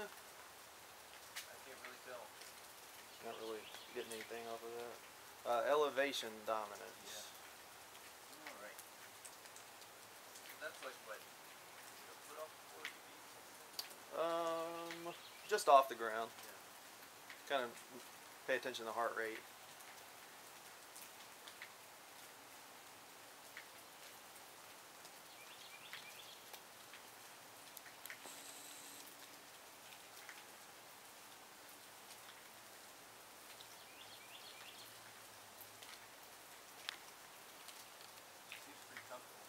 Yeah. I can't really tell. Not really getting anything off of that. Elevation dominance. Yeah. Alright. So that's like what? Is it a foot off the floor, maybe? Something like that? Just off the ground. Yeah. Kind of pay attention to heart rate. Seems pretty comfortable.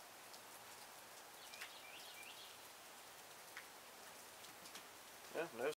Yeah, no